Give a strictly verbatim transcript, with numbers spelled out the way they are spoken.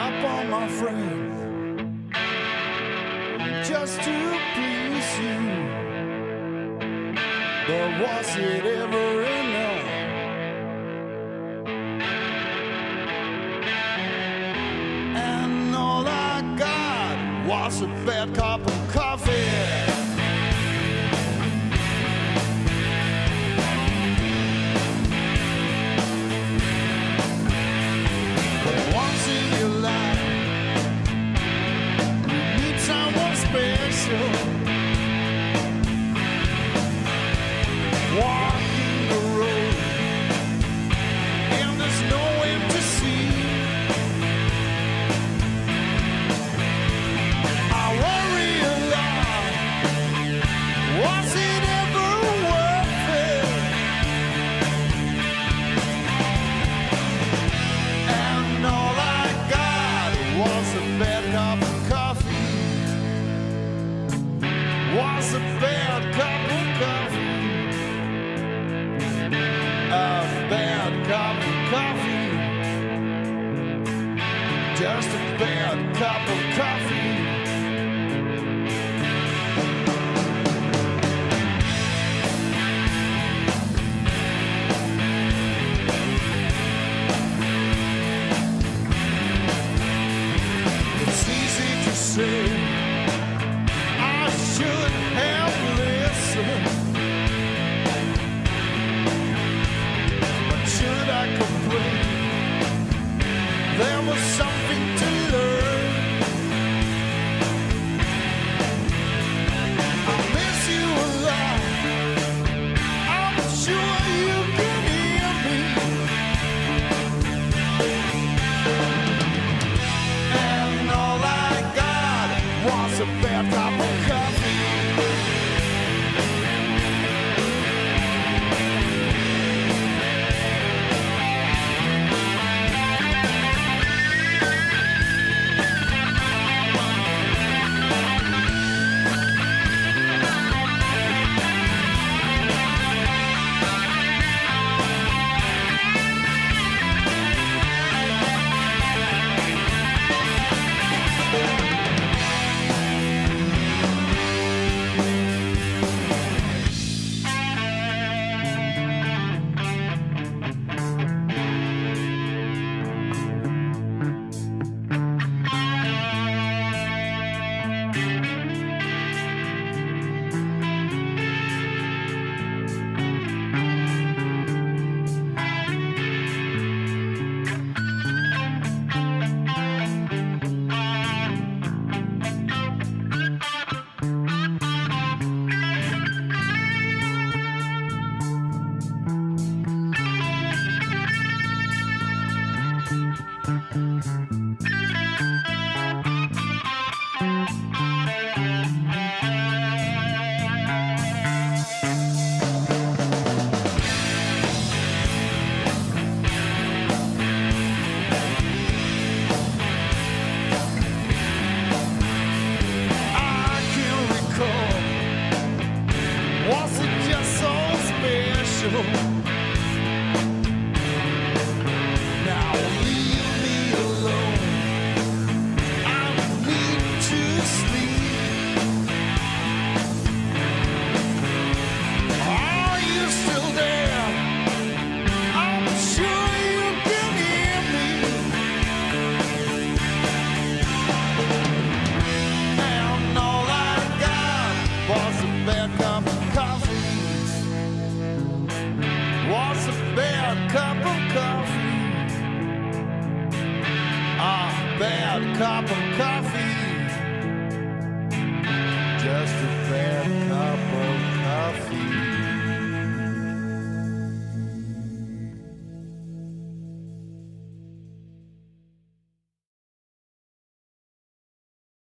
up on my friend just to please you. But was it ever enough? And all I got was a bad cup of coffee. Walking the road and there's no end to see. I worry a lot. Was it ever worth it? And all I got was a bad cup of coffee. Was a bad cup of coffee. A bad cup of coffee. Just a bad cup of coffee. It's easy to say I should have listened. Should I complain? There was something to learn. I miss you a lot. I'm sure you can hear me. And all I got was a bad cup of coffee. Was it just so special? Now leave me alone. I need to sleep. Are you still there? I'm sure you can hear me. And all I got was a bad cup of coffee. Was a bad cup of coffee. A bad cup of coffee.